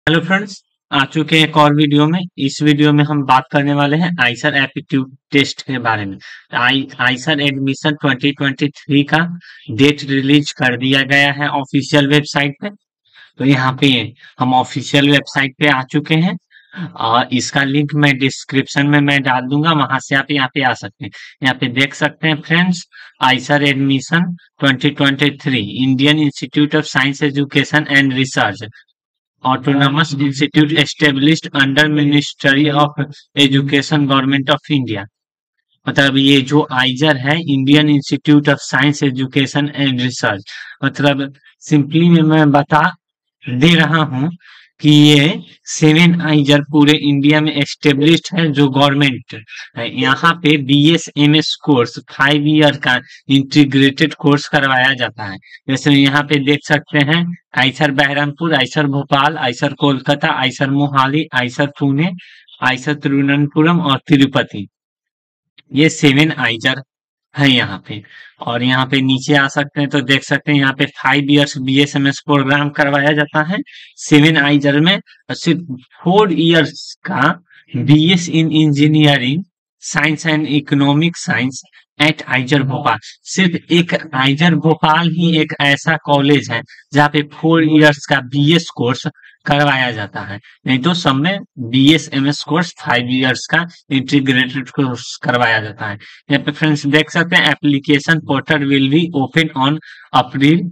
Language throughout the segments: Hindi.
हेलो फ्रेंड्स, आ चुके हैं एक और वीडियो में। इस वीडियो में हम बात करने वाले हैं आइसर एप्टीट्यूड टेस्ट के बारे में। आइसर एडमिशन 2023 का डेट रिलीज कर दिया गया है ऑफिशियल वेबसाइट पे। तो यहाँ पे हम ऑफिशियल वेबसाइट पे आ चुके हैं और इसका लिंक मैं डिस्क्रिप्शन में मैं डाल दूंगा, वहां से आप यहाँ पे आ सकते हैं। यहाँ पे देख सकते हैं friends, IISER admission 2023 Indian Institute of Science Education and Research autonomous institute established under Ministry of Education Government of India. मतलब ये जो आइजर है, Indian Institute of Science Education and Research, मतलब सिंपली में मैं बता दे रहा हूँ कि ये 7 आइजर पूरे इंडिया में एस्टेब्लिश्ड है जो गवर्नमेंट है। यहाँ पे BS MS कोर्स 5 ईयर का इंटीग्रेटेड कोर्स करवाया जाता है। जैसे यहाँ पे देख सकते हैं, IISER Berhampur, IISER Bhopal, IISER Kolkata, IISER Mohali, IISER Pune, IISER Thiruvananthapuram और तिरुपति, ये 7 आइजर है यहाँ पे। और यहाँ पे नीचे आ सकते हैं तो देख सकते हैं यहाँ पे 5 इयर्स BSMS प्रोग्राम करवाया जाता है 7 आइजर में। और सिर्फ 4 इयर्स का BS in engineering science and economic science at IISER Bhopal. सिर्फ एक आइजर भोपाल ही एक ऐसा कॉलेज है जहाँ पे 4 इयर्स का BS कोर्स करवाया जाता है, नहीं तो सब में BSMS कोर्स 5 इयर्स का इंटीग्रेटेड कोर्स करवाया जाता है। यहाँ पे फ्रेंड्स देख सकते हैं, application portal will be open on April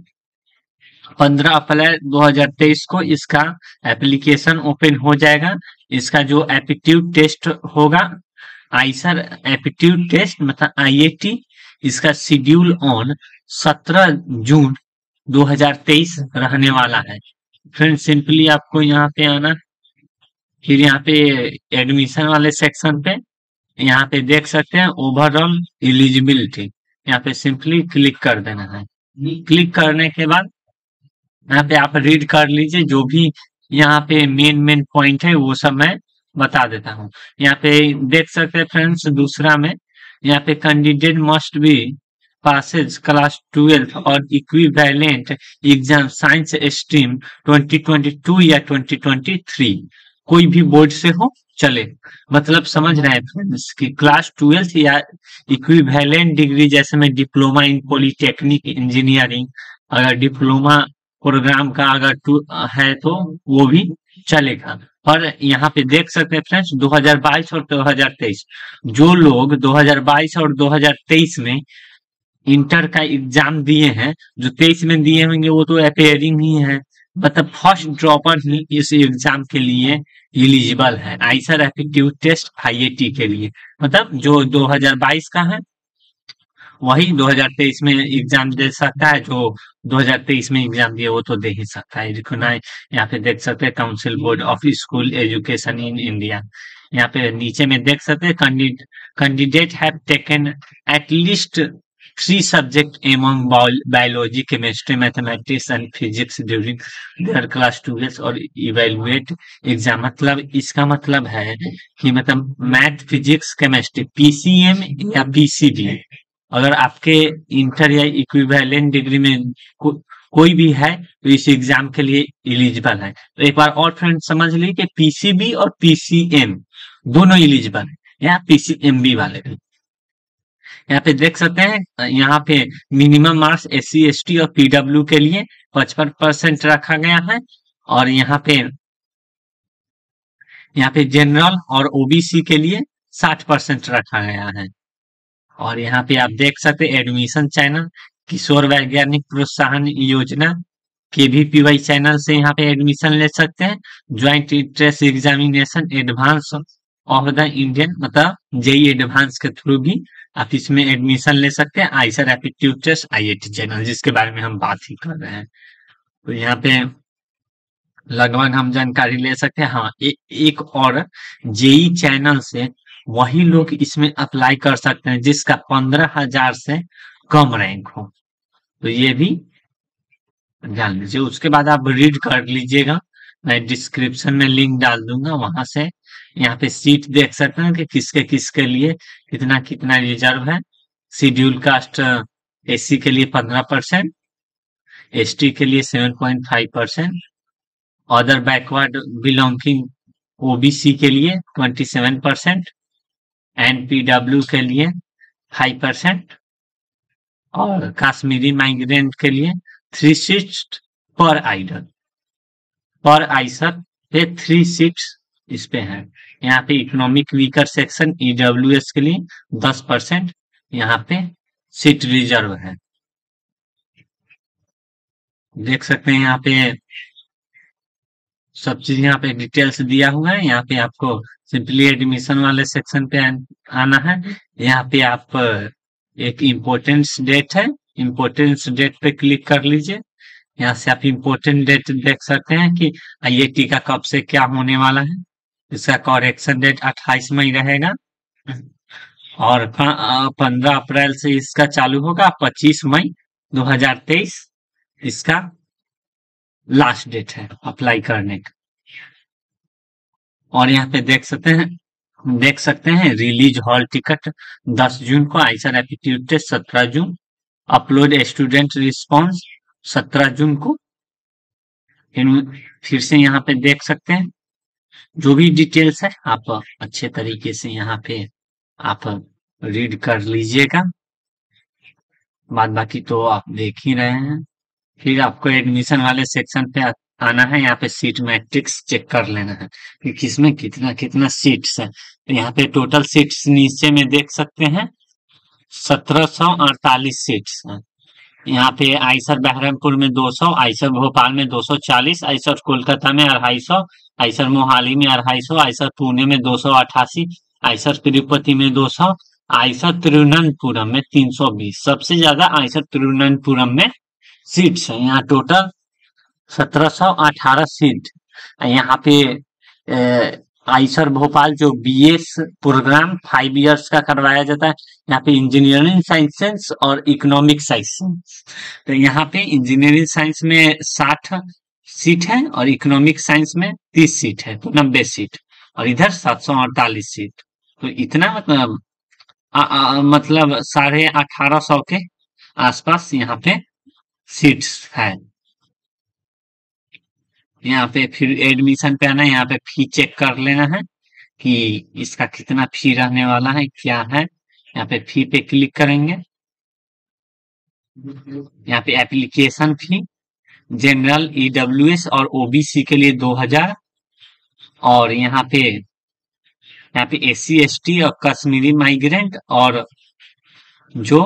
15 April 2023 को इसका एप्लीकेशन ओपन हो जाएगा। इसका जो एप्टीट्यूड टेस्ट होगा, आइसर एप्टीट्यूड टेस्ट मतलब IAT, इसका शेड्यूल ऑन 17 जून 2023 रहने वाला है। फ्रेंड्स सिंपली आपको यहाँ पे आना, फिर यहाँ पे एडमिशन वाले सेक्शन पे यहाँ पे देख सकते हैं ओवरऑल एलिजिबिलिटी, यहाँ पे सिंपली क्लिक कर देना है। क्लिक करने के बाद यहाँ पे आप रीड कर लीजिए, जो भी यहाँ पे मेन पॉइंट है वो सब मैं बता देता हूँ। यहाँ पे देख सकते हैं फ्रेंड्स, दूसरा में यहाँ पे candidate must be passes class 12 और इक्विवेलेंट एग्जाम साइंस स्ट्रीम 2022 या 2023, कोई भी बोर्ड से हो चले। मतलब समझ रहे हैं फ्रेंड्स कि क्लास 12 या इक्विवेलेंट डिग्री, जैसे में डिप्लोमा इन पॉलिटेक्निक इंजीनियरिंग, अगर डिप्लोमा प्रोग्राम का अगर है तो वो भी चलेगा। और यहाँ पे देख सकते हैं फ्रेंड्स, 2022 और 2023, जो लोग 2022 और 2023 में इंटर का एग्जाम दिए हैं, जो 23 में दिए होंगे वो तो अपेयरिंग ही है, मतलब फर्स्ट ड्रॉपर ही इस एग्जाम के लिए एलिजिबल है, आइसर एप्टीट्यूड टेस्ट IAT के लिए। मतलब जो 2022 का है वही 2023 में एग्जाम दे सकता है, जो 2023 में एग्जाम दिए वो तो दे ही सकता है। रिकॉग्नाइज, यहाँ पे देख सकते हैं council board of school education in India. यहाँ पे नीचे में देख सकते हैं candidate have taken at least 3 subject among biology, chemistry, mathematics and physics during their class 12 और इवेलुएट एग्जाम। मतलब इसका मतलब है कि मतलब मैथ, फिजिक्स, केमिस्ट्री, PCM या PCB, अगर आपके इंटर या इक्विवेलेंट डिग्री में कोई भी है तो इस एग्जाम के लिए एलिजिबल है। तो एक बार और फ्रेंड समझ ली कि PCB और PCM दोनों एलिजिबल है, या PCMB वाले भी। यहाँ पे देख सकते हैं, यहाँ पे मिनिमम मार्क्स SC ST और PW के लिए 55% रखा गया है, और यहाँ पे जनरल और OBC के लिए 60% रखा गया है। और यहाँ पे आप देख सकते हैं एडमिशन चैनल, किशोर वैज्ञानिक प्रोत्साहन योजना, KVPY चैनल से यहाँ पे एडमिशन ले सकते हैं। Joint entrance examination advance of the Indian, मतलब JEE एडवांस के थ्रू भी आप इसमें एडमिशन ले सकते हैं। IISER aptitude test IAT channel, जिसके बारे में हम बात ही कर रहे हैं, तो यहाँ पे लगभग हम जानकारी ले सकते हैं। हाँ, एक और JEE चैनल से वही लोग इसमें अप्लाई कर सकते हैं जिसका 15,000 से कम रैंक हो, तो ये भी जान लीजिए। उसके बाद आप रीड कर लीजिएगा, मैं डिस्क्रिप्शन में लिंक डाल दूंगा, वहां से यहाँ पे सीट देख सकते हैं कि किसके किसके लिए कितना कितना रिजर्व है। शेड्यूल कास्ट SC के लिए 15%, ST के लिए 7.5%, अदर बैकवर्ड बिलोंगिंग ओबीसी के लिए 27%, एनपीडब्ल्यू के लिए 5% और कश्मीरी माइग्रेंट के लिए 3 सीट्स पर आइडल, पर आइसर पे 3 सीट्स इस पे है। यहाँ पे इकोनॉमिक वीकर सेक्शन ईडब्ल्यूएस के लिए 10% यहाँ पे सीट रिजर्व है। देख सकते हैं यहाँ पे सब चीज यहाँ पे डिटेल्स दिया हुआ है। यहाँ पे आपको सिंपली एडमिशन वाले सेक्शन पे आना है। यहाँ पे आप एक इम्पोर्टेंस डेट है, इम्पोर्टेंस डेट पे क्लिक कर लीजिए। यहाँ से आप इम्पोर्टेंट डेट देख सकते हैं कि आईआईटी का कब से क्या होने वाला है। इसका करेक्शन डेट 28 मई रहेगा और 15 अप्रैल से इसका चालू होगा। 25 मई 2023 इसका लास्ट डेट है अप्लाई करने का। और यहाँ पे देख सकते हैं रिलीज हॉल टिकट 10 जून को, आइसर एप्टीट्यूड टेस्ट 17 जून, अपलोड स्टूडेंट रिस्पॉन्स 17 जून को। फिर से यहाँ पे देख सकते हैं जो भी डिटेल्स है आप अच्छे तरीके से यहाँ पे आप रीड कर लीजिएगा। बाद बाकी तो आप देख ही रहे हैं। फिर आपको एडमिशन वाले सेक्शन पे आना है। यहाँ पे सीट मैट्रिक्स चेक कर लेना है कि किसमें कितना कितना सीट्स है। तो यहाँ पे टोटल सीट्स नीचे में देख सकते हैं 1748 सीट्स हैं। यहाँ पे आइसर बहरमपुर में 200, आइसर भोपाल में 240, आइसर कोलकाता में 250, आइसर मोहाली में 250, आइसर पुणे में 288, आइसर तिरुपति में 200, आइसर तिरुवनंतपुरम में 320। सबसे ज्यादा आइसर तिरुवनंतपुरम में सीट्स है। यहाँ टोटल 1718 सीट। यहाँ पे आइसर भोपाल जो बीएस प्रोग्राम 5 इयर्स का करवाया जाता है। यहाँ पे इंजीनियरिंग साइंसेस और इकोनॉमिक साइंस। तो यहाँ पे इंजीनियरिंग साइंस में 60 सीट है और इकोनॉमिक साइंस में 30 सीट है, तो 90 सीट। और इधर 748 सीट। तो इतना मतलब 1850 के आसपास यहाँ पे सीट्स है। यहाँ पे फिर एडमिशन पे आना है। यहाँ पे फी चेक कर लेना है कि इसका कितना फी रहने वाला है, क्या है। यहाँ पे फी पे क्लिक करेंगे। यहाँ पे एप्लीकेशन फी जनरल, ईडब्ल्यूएस और ओबीसी के लिए 2000 और यहाँ पे एससी एसटी और कश्मीरी माइग्रेंट और जो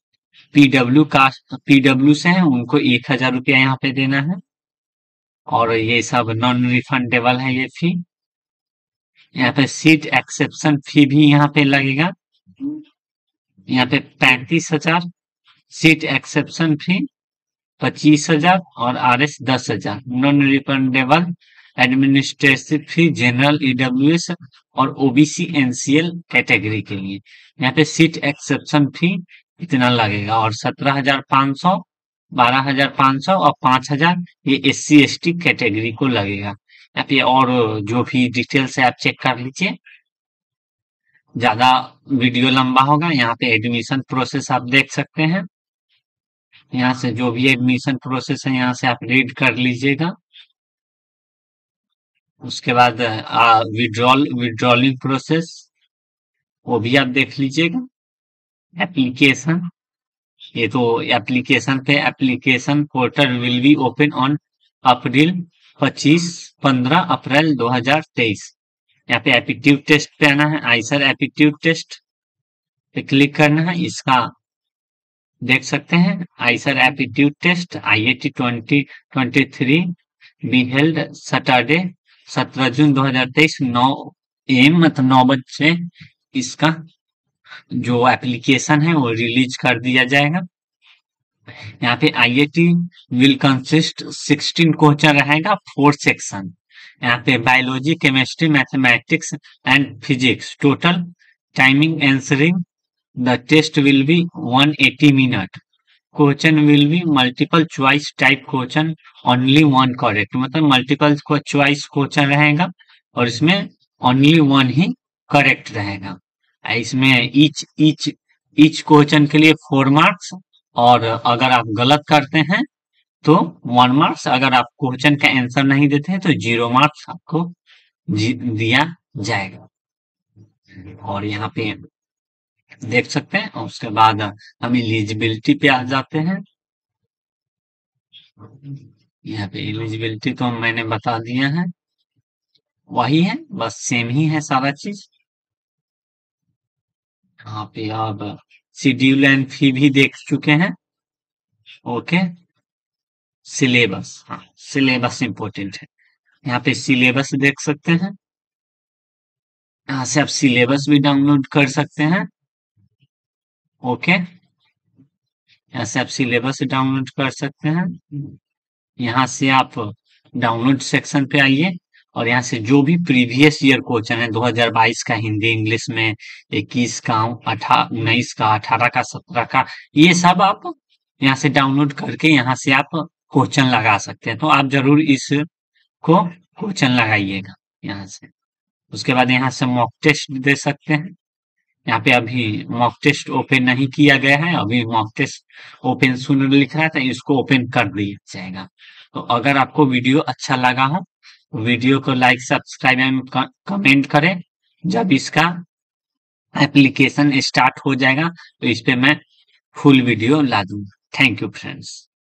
पीडब्ल्यू से है उनको 1000 रुपया यहाँ पे देना है। और ये सब नॉन रिफंडेबल है ये फी। यहाँ पे सीट एक्सेप्शन फी भी यहाँ पे लगेगा। यहाँ पे 35,000 सीट एक्सेप्शन फी, 25,000 और RS 10,000। Non refundable administrative fee general, EWS और ओबीसी एनसीएल कैटेगरी के लिए। यहाँ पे सीट एक्सेप्शन फी इतना लगेगा और 17,500, 12,500 और 5,000 ये एससी एसटी कैटेगरी को लगेगा। यहाँ पे और जो भी डिटेल्स है आप चेक कर लीजिए, ज्यादा वीडियो लंबा होगा। यहाँ पे एडमिशन प्रोसेस आप देख सकते हैं। यहाँ से जो भी एडमिशन प्रोसेस है यहाँ से आप रीड कर लीजिएगा। उसके बाद विड्रॉलिंग प्रोसेस वो भी आप देख लीजिएगा। एप्लीकेशन, ये तो एप्लीकेशन पे application portal will be open on April 15 April 2023। यहाँ पे एप्टीट्यूड टेस्ट पे आना है। आइसर एप्टीट्यूड टेस्ट पे क्लिक करना है। इसका देख सकते हैं IISER aptitude test IIT 2023 be held Saturday 17 June 2023 9 AM मतलब 9 बजे इसका जो एप्लीकेशन है वो रिलीज कर दिया जाएगा। यहाँ पे आईआईटी विल कंसिस्ट 16 क्वेश्चन रहेगा, 4 सेक्शन। यहाँ पे biology, chemistry, mathematics and physics. Total timing answering the test will be 180 minute. Question will be multiple choice type question, only 1 correct. मतलब मल्टीपल चॉइस क्वेश्चन रहेगा और इसमें ओनली 1 ही करेक्ट रहेगा। इसमें ईच क्वेश्चन के लिए 4 मार्क्स और अगर आप गलत करते हैं तो 1 मार्क्स, अगर आप क्वेश्चन का आंसर नहीं देते हैं तो 0 मार्क्स आपको दिया जाएगा। और यहाँ पे देख सकते हैं, और उसके बाद हम एलिजिबिलिटी पे आ जाते हैं। यहाँ पे एलिजिबिलिटी तो मैंने बता दिया है, वही है, बस सेम ही है सारा चीज। यहाँ पे अब शेड्यूल एंड फी भी देख चुके हैं। ओके, सिलेबस, हाँ सिलेबस इंपॉर्टेंट है। यहाँ पे सिलेबस देख सकते हैं, यहाँ से आप सिलेबस भी डाउनलोड कर सकते हैं। ओके, यहाँ से आप सिलेबस डाउनलोड कर सकते हैं। यहाँ से आप डाउनलोड सेक्शन पे आइए, और यहाँ से जो भी प्रीवियस ईयर क्वेश्चन है 2022 का हिंदी इंग्लिश में, 21 का, 19 का, 18 का, 17 का, ये सब आप यहाँ से डाउनलोड करके यहाँ से आप क्वेश्चन लगा सकते हैं। तो आप जरूर इसको क्वेश्चन लगाइएगा यहाँ से। उसके बाद यहाँ से मॉक टेस्ट दे सकते हैं। यहाँ पे अभी मॉक टेस्ट ओपन नहीं किया गया है, अभी मॉक टेस्ट ओपन सुन लिख रहा था, इसको ओपन कर दिया जाएगा। तो अगर आपको वीडियो अच्छा लगा हो तो वीडियो को लाइक, सब्सक्राइब एंड कमेंट करें। जब इसका एप्लीकेशन स्टार्ट हो जाएगा तो इस पे मैं फुल वीडियो ला दूंगा। Thank you friends.